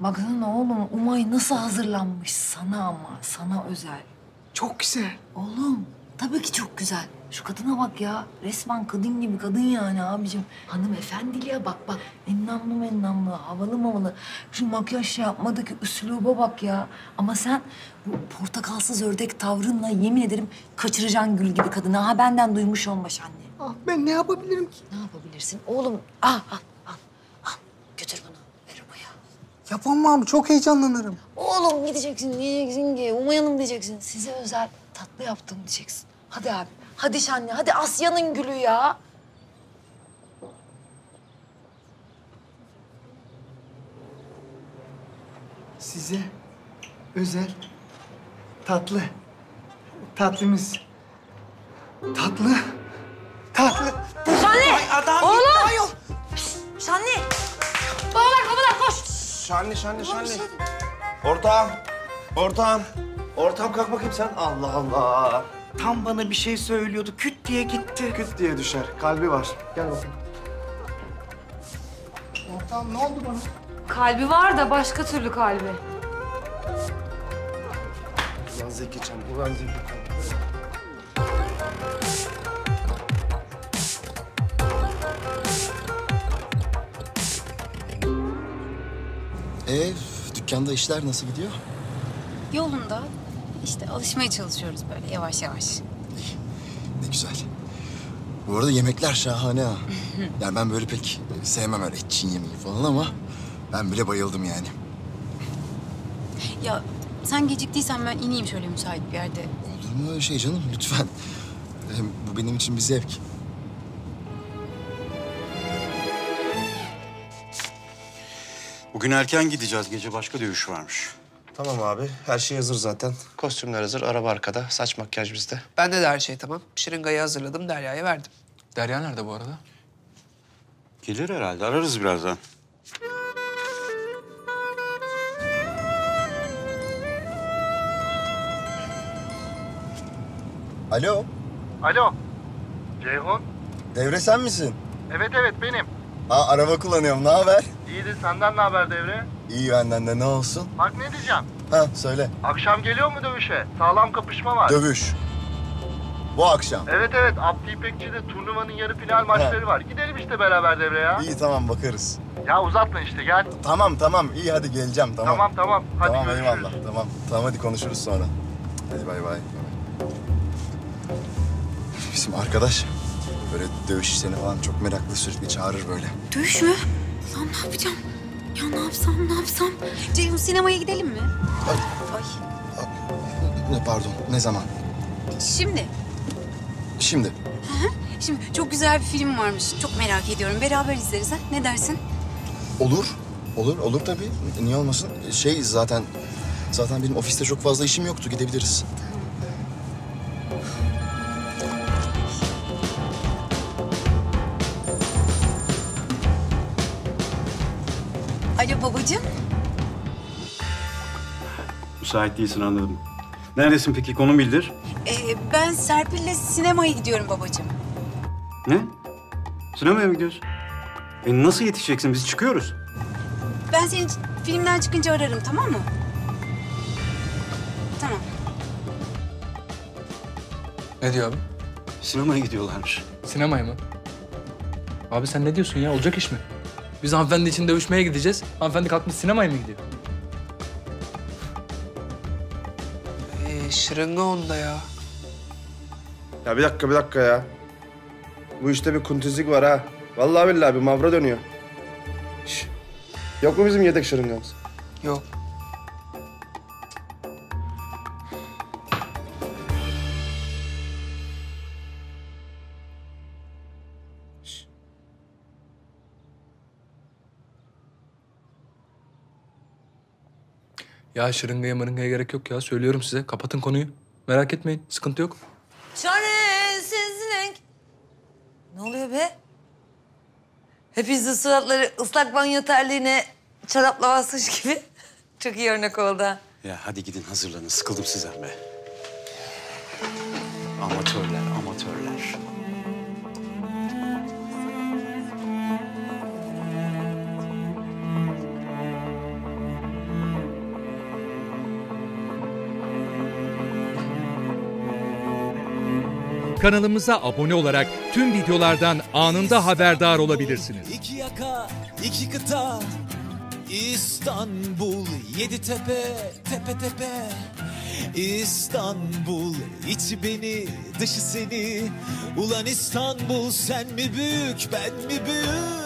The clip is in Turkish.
Baksana oğlum, Umay nasıl hazırlanmış sana ama, sana özel. Çok güzel. Oğlum, tabii ki çok güzel. Şu kadına bak ya, resmen kadın gibi kadın yani abicim. Hanımefendiliğe bak bak, ennamlı, havalı mavalı. Şu makyaj şey yapmadaki üsluba bak ya. Ama sen bu portakalsız ördek tavrınla yemin ederim kaçıracaksın gül gibi kadını. Ha benden duymuş olmaş anne. Ah, ben ne yapabilirim ki? Ne yapabilirsin? Oğlum, al. Götür bunu, ver Umay'a. Yapamam, çok heyecanlanırım. Oğlum gideceksin, diyeceksin ki Umay Hanım diyeceksin. Size özel tatlı yaptım diyeceksin. Hadi abi, hadi Şanlı, hadi Asya'nın gülü ya. Size özel tatlı. Tatlımız. Tatlı. Şanlı! Ay adam Oğlum! gitti ayol. Şanlı! Babalar koş! Şanlı. Ortağım kalk bakayım sen. Allah Allah. Tam bana bir şey söylüyordu. Küt diye gitti. Küt diye düşer. Kalbi var. Gel bakayım. Ortağım ne oldu bana? Kalbi var da başka türlü kalbi. Ulan Zekican, ulan Zekican. Dükkanda işler nasıl gidiyor? Yolunda. İşte alışmaya çalışıyoruz böyle yavaş yavaş. Ne güzel. Bu arada yemekler şahane ha. Yani ben böyle pek sevmem öyle Çin yemeği falan ama ben bile bayıldım yani. Ya sen geciktiysen ben ineyim şöyle müsait bir yerde. Olur mu öyle şey canım? Lütfen. Hem bu benim için bir zevk. Bugün erken gideceğiz. Gece başka dövüş varmış. Tamam abi. Her şey hazır zaten. Kostümler hazır. Araba arkada. Saç makyaj bizde. Bende de her şey tamam. Şırıngayı hazırladım, Derya'ya verdim. Derya nerede bu arada? Gelir herhalde. Ararız birazdan. Alo, Alo. Ceyhun. Devre sen misin? Evet benim. Araba kullanıyorum. Ne haber? İyidir, senden ne haber Devre? İyi benden de ne olsun? Bak ne diyeceğim. Söyle. Akşam geliyor mu dövüşe? Sağlam kapışma var. Dövüş. Bu akşam. Evet Abdi İpekçi'de turnuvanın yarı final maçları var. Gidelim işte beraber Devre ya. İyi tamam bakarız. Ya uzatma işte gel. Tamam iyi hadi geleceğim tamam. Tamam. Hadi Tamam görüşürüz. eyvallah tamam hadi konuşuruz sonra. Hadi bay bay. Bizim arkadaş böyle dövüş işlerini falan çok meraklı sürekli çağırır böyle. Dövüş mü? Lan ne yapacağım? Ya ne yapsam? Ceyhun sinemaya gidelim mi? Ay. Pardon ne zaman? Şimdi. Şimdi. Şimdi çok güzel bir film varmış. Çok merak ediyorum. Beraber izleriz ha. Ne dersin? Olur tabii. Niye olmasın? Zaten benim ofiste çok fazla işim yoktu. Gidebiliriz. Alo babacığım. Müsait değilsin anladım. Neredesin peki? Konum bildir. Ben Serpil'le sinemaya gidiyorum babacığım. Ne? Sinemaya mı gidiyorsun? Nasıl yetişeceksin? Biz çıkıyoruz. Ben seni filmden çıkınca ararım tamam mı? Tamam. Ne diyor abi? Sinemaya gidiyorlarmış. Sinemaya mı? Abi sen ne diyorsun ya? Olacak iş mi? Biz hanımefendi için dövüşmeye gideceğiz. Hanımefendi kalkmış sinemaya mı gidiyor? Şırınga onda ya. Ya bir dakika ya. Bu işte bir kuntuzluk var ha. Vallahi billahi bir mavra dönüyor. Şş. Yok mu bizim yedek şırıngamız? Yok. Ya şırıngaya mırıngaya gerek yok ya. Söylüyorum size. Kapatın konuyu. Merak etmeyin. Sıkıntı yok. Çaresizlik. Ne oluyor be? Hepinizin suratları ıslak banyo terliğine çorapla basmış gibi. Çok iyi örnek oldu ha. Ya hadi gidin hazırlanın. Sıkıldım sizden be. Amatörler. Kanalımıza abone olarak tüm videolardan anında haberdar olabilirsiniz. İki yaka, iki kıta, İstanbul, yedi tepe, tepe tepe. İstanbul, içi beni, dışı seni. Ulan İstanbul, sen mi büyük, ben mi büyük?